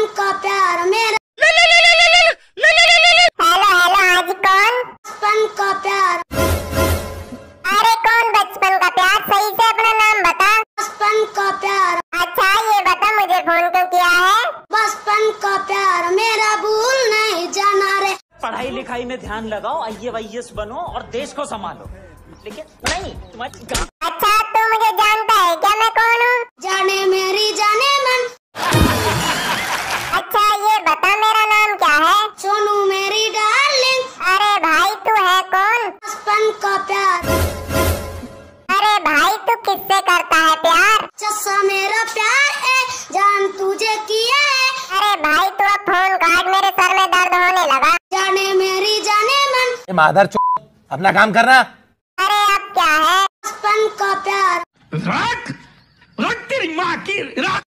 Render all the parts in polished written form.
का प्यार मेरा। हेलो हेलो, आज कौन? बचपन का प्यार। अरे कौन बचपन का प्यार? सही से अपना नाम बता। बचपन का प्यार। अच्छा ये बता, मुझे फोन क्यों किया है? बचपन का प्यार मेरा भूल नहीं जाना रे। पढ़ाई लिखाई में ध्यान लगाओ, IAS बनो और देश को संभालो, लेकिन नहीं मत। अच्छा तू मुझे जानता है क्या, मैं कौन हूँ? जाने मेरी जाने मन। अच्छा ये बता, मेरा नाम क्या है? सोनू मेरी डार्लिंग। अरे भाई तू है कौन? बचपन का प्यार। अरे भाई तू किससे करता है प्यार? चस्सा मेरा प्यार है, जान तुझे किया है। अरे भाई तू अब फोन काट, मेरे सर में दर्द होने लगा। जाने मेरी जाने मन। मादर चोद, अपना काम करना। अरे अब क्या है? बचपन का प्यार। रख रख तेरी माँ की रख।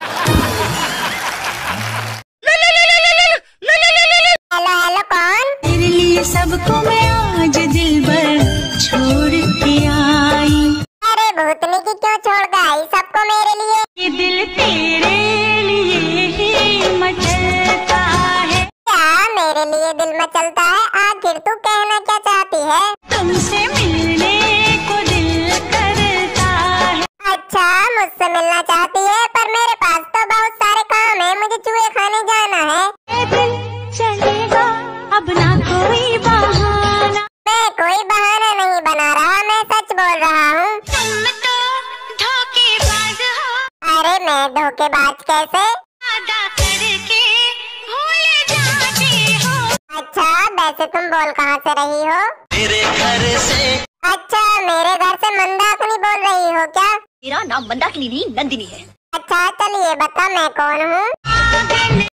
हेलो हेलो कौन? तेरे लिए सबको मैं आज दिल भर छोड़ के आई। अरे भूतनी की क्यों छोड़ के आई सबको मेरे लिए? ये दिल तेरे लिए ही मचलता है। क्या मेरे लिए दिल में चलता है? आखिर तू कहना क्या चाहती है? तुमसे मिलने को दिल करता है। अच्छा मुझसे मिलना चाहती है, पर मेरे पास तो बहुत सारे काम है, मुझे चूहे खाने जाना है। ये दिल चलेगा अब ना कोई बहाना। मैं कोई बहाना नहीं बना रहा, मैं सच बोल रहा हूँ। तुम तो धोखेबाज हो। अरे मैं धोखेबाज कैसे? वादा करके भूल जाते हो। अच्छा वैसे तुम बोल कहाँ से रही हो? मेरे घर से। अच्छा मेरे घर से मंदाकिनी बोल रही हो क्या? मेरा नाम मंदाकिनी नहीं, नंदिनी है। अच्छा चलिए बता मैं कौन हूँ?